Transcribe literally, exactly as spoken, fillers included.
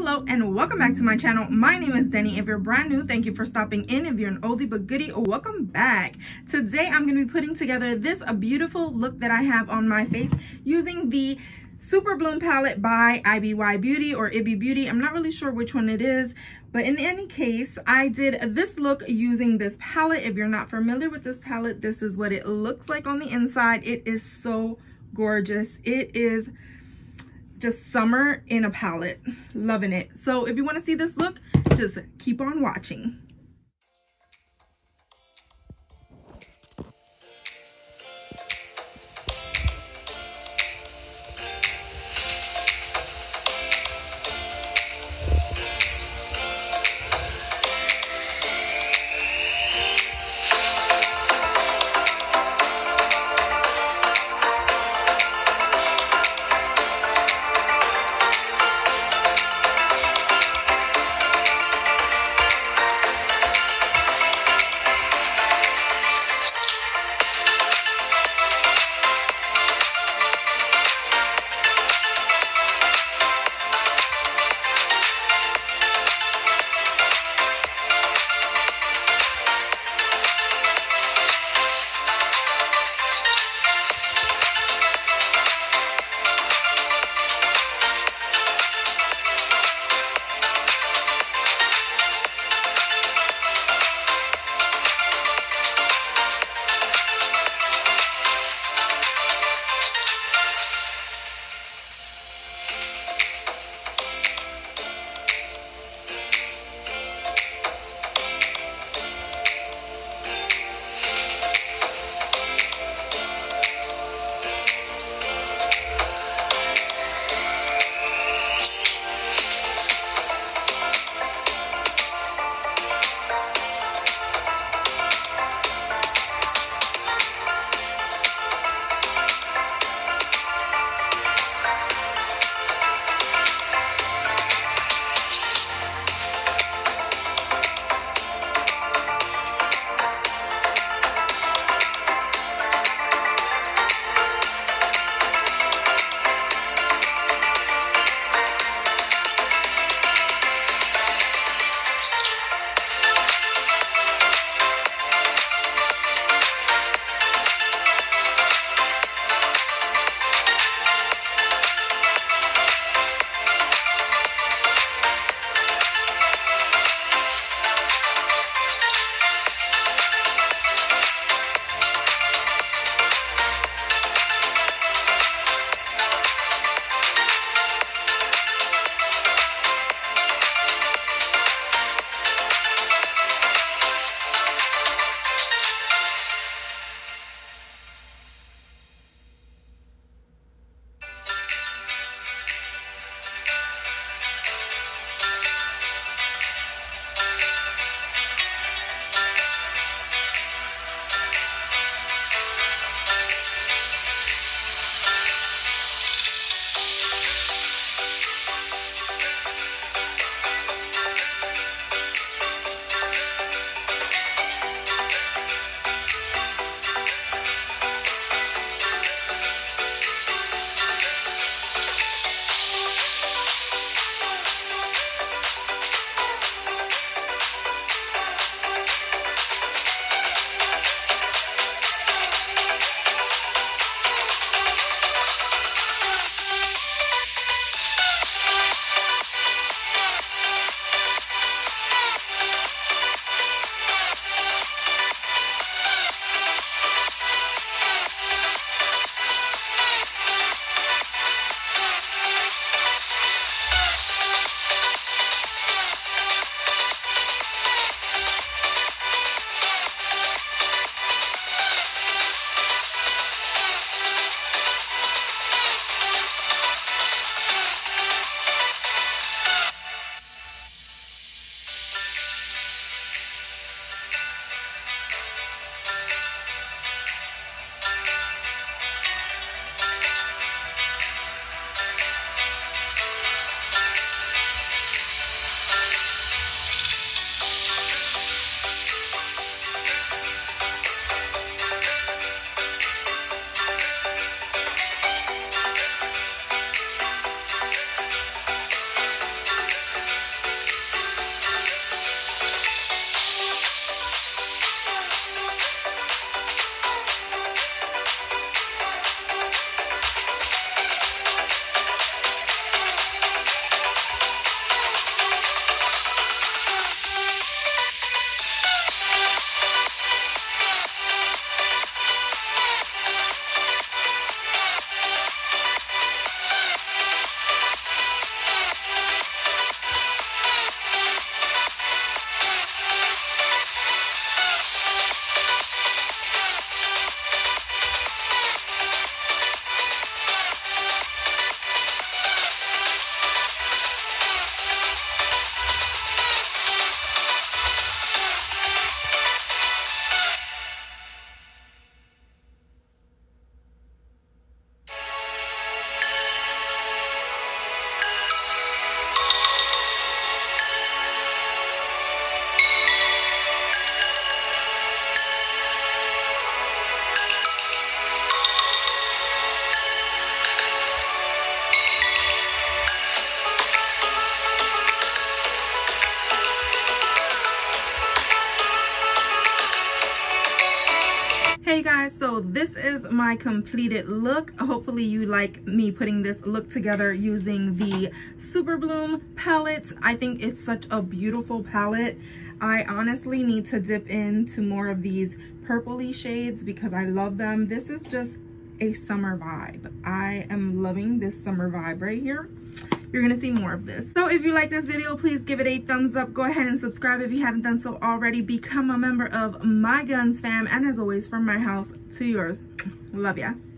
hello and welcome back to my channel. My name is Denny. If you're brand new, thank you for stopping in. If you're an oldie but goodie, welcome back. Today I'm going to be putting together this a beautiful look that I have on my face using the Super Bloom palette by I B Y Beauty or Ibby Beauty. I'm not really sure which one it is, but in any case, I did this look using this palette. If you're not familiar with this palette, this is what it looks like on the inside. It is so gorgeous. It is just summer in a palette. Loving it. So if you want to see this look, just keep on watching. this is my completed look. Hopefully you like me putting this look together using the Super Bloom palette. I think it's such a beautiful palette. I honestly need to dip into more of these purpley shades because I love them. This is just a summer vibe. I am loving this summer vibe right here. You're gonna see more of this. So if you like this video, please give it a thumbs up. Go ahead and subscribe if you haven't done so already. Become a member of my Guns fam. And as always, from my house to yours. Love ya.